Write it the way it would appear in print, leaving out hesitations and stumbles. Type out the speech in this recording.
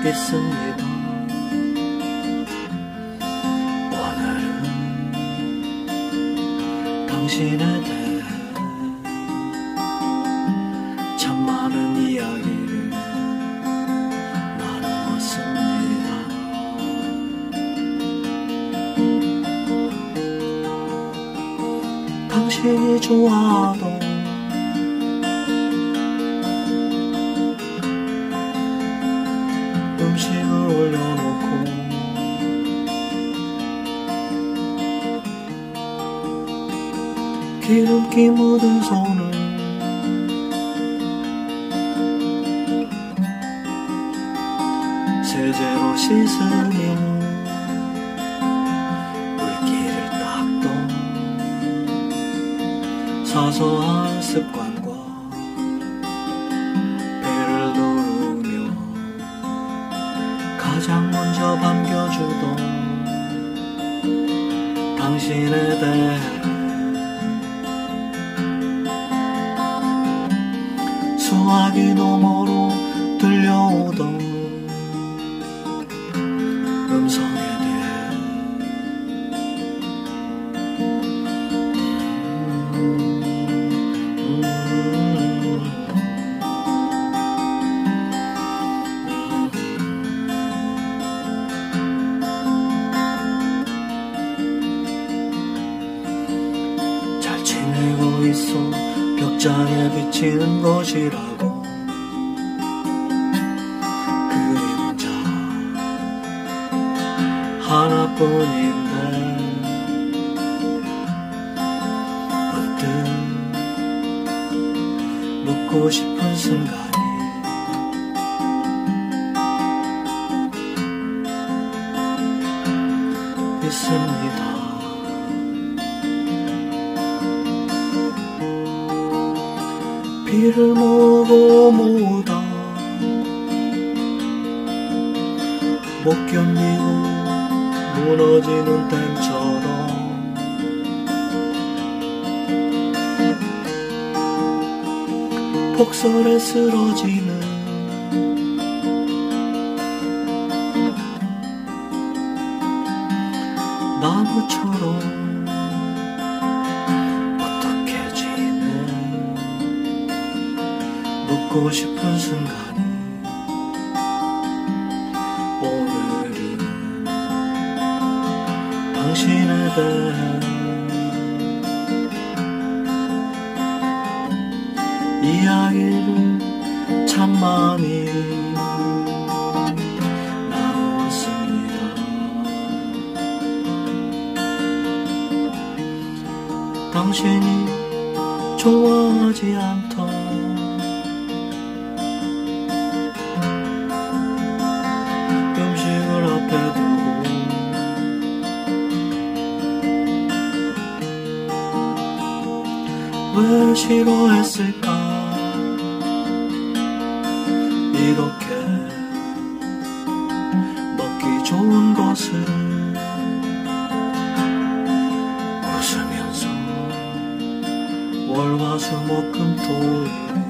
있습니다. 오늘은 당신에 대해 참 많은 이야기를 나누었습니다. 당신이 좋아하던 음식을 올려놓고 기름기 묻은 손을 세제로 씻으며 물기를 닦던 사소한 습관과 배를 누르며 가장 먼저 반겨주던 당신에 대해 수화기 너머로 들려오던 음성에 대해 잘 지내고 있어 벽장에 비치는 것이라고 그림자 하나뿐인데 문득 묻고 싶은 순간이 있습니다. 비를 모으고 모으다 못 견디고 무너지는 댐처럼 폭설에 쓰러지는 나무처럼 묻고 싶은 순간이 오늘은 당신에 대해 이야기를 참 많이 나눴습니다. 당신이 좋아하지 않던 음식을 앞에 두고 왜 싫어했을까? 이렇게 먹기 좋은 것을 웃으면서 월화수목금토일